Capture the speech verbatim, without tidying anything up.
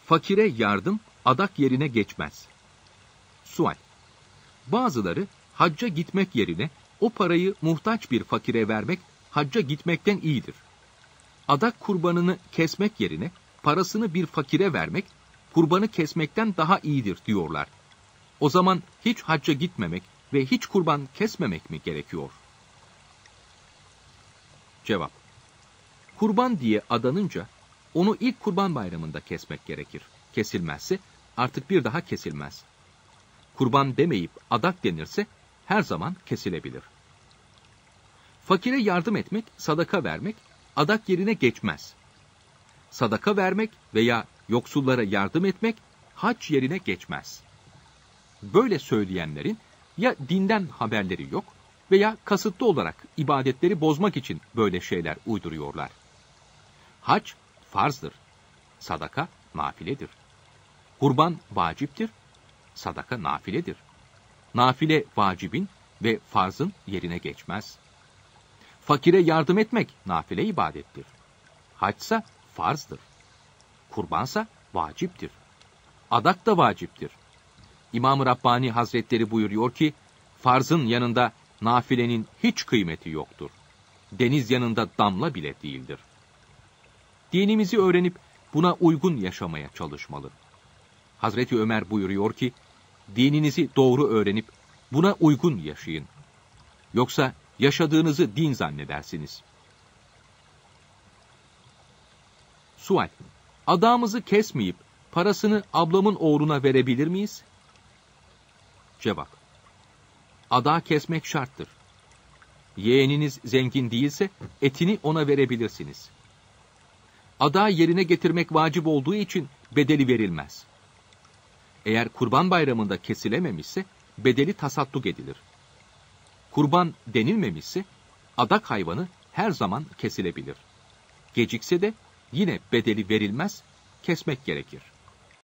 Fakire yardım adak yerine geçmez. Sual. Bazıları hacca gitmek yerine o parayı muhtaç bir fakire vermek hacca gitmekten iyidir. Adak kurbanını kesmek yerine parasını bir fakire vermek kurbanı kesmekten daha iyidir diyorlar. O zaman hiç hacca gitmemek ve hiç kurban kesmemek mi gerekiyor? Cevap. Kurban diye adanınca onu ilk kurban bayramında kesmek gerekir. Kesilmezse artık bir daha kesilmez. Kurban demeyip adak denirse her zaman kesilebilir. Fakire yardım etmek, sadaka vermek adak yerine geçmez. Sadaka vermek veya yoksullara yardım etmek hac yerine geçmez. Böyle söyleyenlerin ya dinden haberleri yok veya kasıtlı olarak ibadetleri bozmak için böyle şeyler uyduruyorlar. Hac farzdır, sadaka nafiledir. Kurban vaciptir, sadaka nafiledir. Nafile vacibin ve farzın yerine geçmez. Fakire yardım etmek nafile ibadettir. Haçsa farzdır. Kurbansa vaciptir. Adak da vaciptir. İmam-ı Rabbani Hazretleri buyuruyor ki, farzın yanında nafilenin hiç kıymeti yoktur. Deniz yanında damla bile değildir. Dinimizi öğrenip buna uygun yaşamaya çalışmalı. Hazreti Ömer buyuruyor ki, dininizi doğru öğrenip buna uygun yaşayın. Yoksa yaşadığınızı din zannedersiniz. Sual. Adağımızı kesmeyip parasını ablamın oğluna verebilir miyiz? Cevap. Adağı kesmek şarttır. Yeğeniniz zengin değilse etini ona verebilirsiniz. Adağı yerine getirmek vacip olduğu için bedeli verilmez. Eğer kurban bayramında kesilememişse bedeli tasadduk edilir. Kurban denilmemişse adak hayvanı her zaman kesilebilir. Gecikse de yine bedeli verilmez, kesmek gerekir.